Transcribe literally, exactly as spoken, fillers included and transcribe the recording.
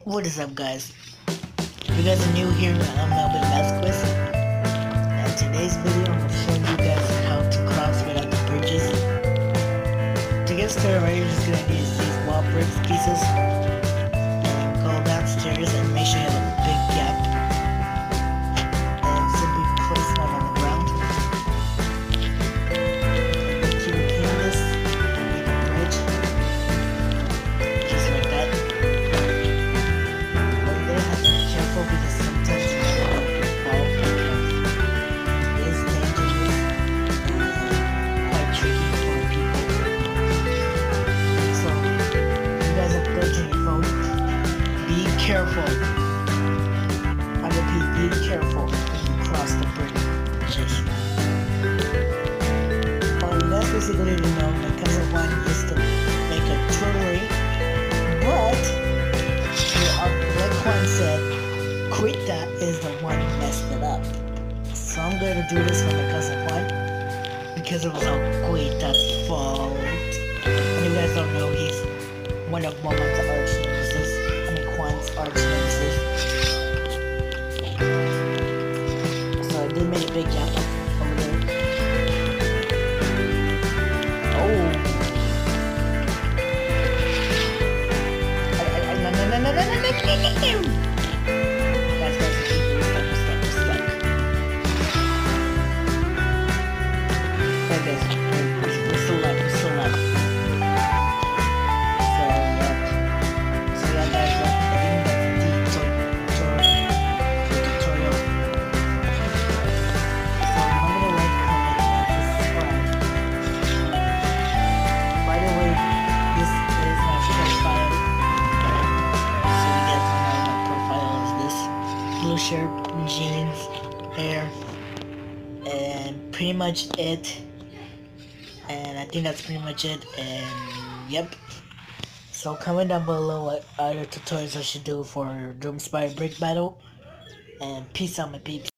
What is up, guys? If you guys are new here, I'm Melvin Vasquez, and today's video I'm going to show you guys how to cross without the bridges. To get started, right, you're just going to need these wall bricks pieces, and go downstairs and make sure you have a big gap, and simply place one on the ground, and then keep repeating this, and make a bridge, just like that. Careful because sometimes you might fall because it is dangerous and quite tricky for people. So, if you guys are approaching your phone, be careful. I repeat, be careful when you cross the bridge. Alright, that's basically, you know, my cousin Juan used to make a jewelry, but like Juan said, Quita is the one who messed it up. So I'm going to do this for my cousin Juan because it was all Quita's fault. And you guys don't know, he's one of Momo's arch nemesis. I mean Juan's arch nemesis. So I did make a big gap over there. Oh! I, I, I, no, no, no, no, no, no, no, no, no, no. Guys, guys, we're stuck, we're stuck, we're stuck. Like this, we're, we're still alive, we're still alive. So, yeah. So, yeah, guys, uh, I think that's the tutorial. tutorial. So, remember to like, comment, and subscribe. By the way, this is my profile. So, you guys don't know my profile is this. Blue shirt, jeans, hair, and pretty much it. And I think that's pretty much it. And yep. So comment down below what other tutorials I should do for Doom Spire Brick Battle. And peace out, my peeps.